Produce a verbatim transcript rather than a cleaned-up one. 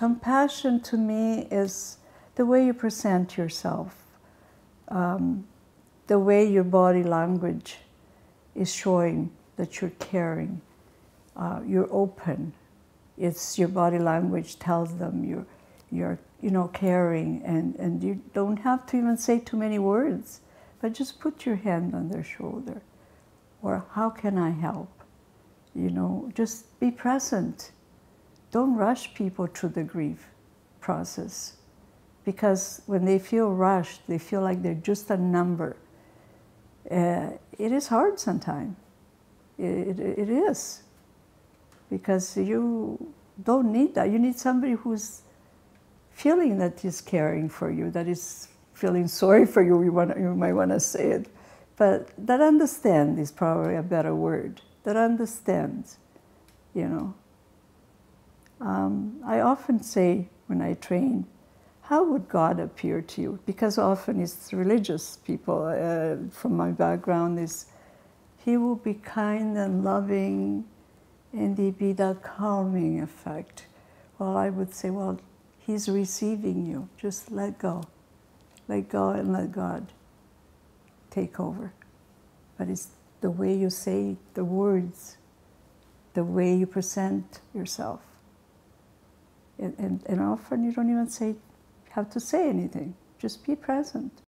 Compassion to me is the way you present yourself, um, the way your body language is showing that you're caring, uh, you're open. It's your body language tells them you're, you're you know, caring, and, and you don't have to even say too many words, but just put your hand on their shoulder. Or how can I help? You know, just be present. Don't rush people through the grief process, because when they feel rushed, they feel like they're just a number. Uh, it is hard sometimes. It, it, it is. Because you don't need that. You need somebody who's feeling that he's caring for you, that is feeling sorry for you, you, want, you might want to say it. But that understand is probably a better word. That understands, you know. Um, I often say when I train, how would God appear to you? Because often it's religious people, uh, from my background, is He will be kind and loving, and He be that calming effect. Well, I would say, well, He's receiving you. Just let go. Let go and let God take over. But it's the way you say the words, the way you present yourself. And, and, and often you don't even say, have to say anything. Just be present.